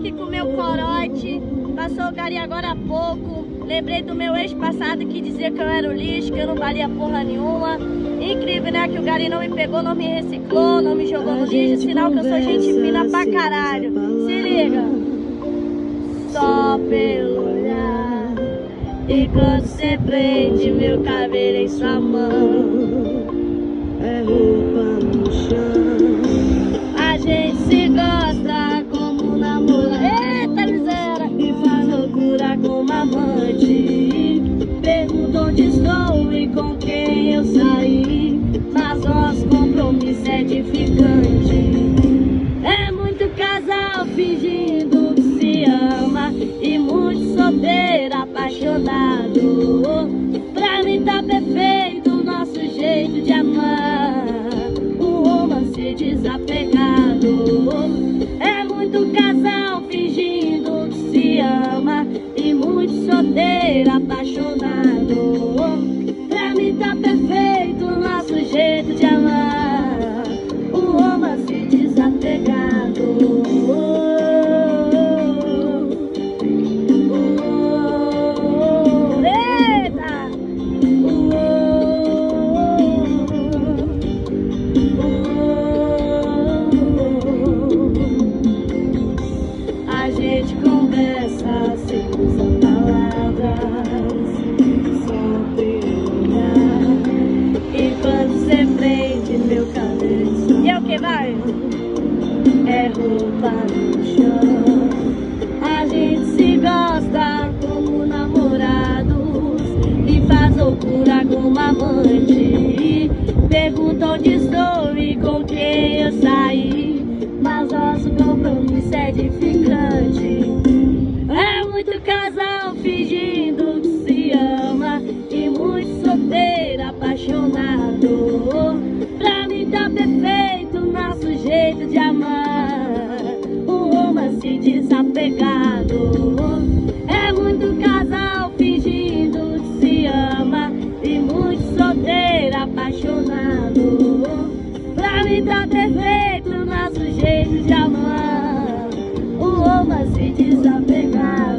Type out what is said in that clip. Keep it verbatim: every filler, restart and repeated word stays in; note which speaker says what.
Speaker 1: aqui com o meu corote. Passou o gari agora há pouco. Lembrei do meu ex passado que dizia que eu era o lixo, que eu não valia porra nenhuma. Incrível, né? Que o gari não me pegou, não me reciclou, não me jogou no lixo. Sinal que eu sou gente fina pra caralho. Se liga. Só pelo olhar. E quando você prende meu cabelo em sua mão, é roupa no chão. A gente se gosta como namora. Eita miséria! E faz loucura como amante. Pergunto onde estou e com quem eu saí, mas nosso compromisso é edificante. É muito casal fingindo que se ama e muito solteiro apaixonado. Pra mim tá perfeito o nosso jeito de amar, um romance desapegado. É muito casal fingindo que se ama e muito solteiro apaixonado. Pra mim tá perfeito o nosso jeito de amar, um romance desapegado. A gente conversa sem usar palavras, só pelo olhar. E quando você prende meu cabelo, e é o que vai? É roupa no chão. A gente se gosta como namorados e faz loucura como amante. Pergunta onde estou e com quem eu saí, mas nosso compromisso é edificante. É muito casal fingindo que se ama e muito solteiro apaixonado. Pra mim tá perfeito o nosso jeito de amar, um romance desapegado. É muito casal fingindo que se ama e muito solteiro apaixonado. Pra mim tá perfeito o nosso jeito de amar, um romance desapegado.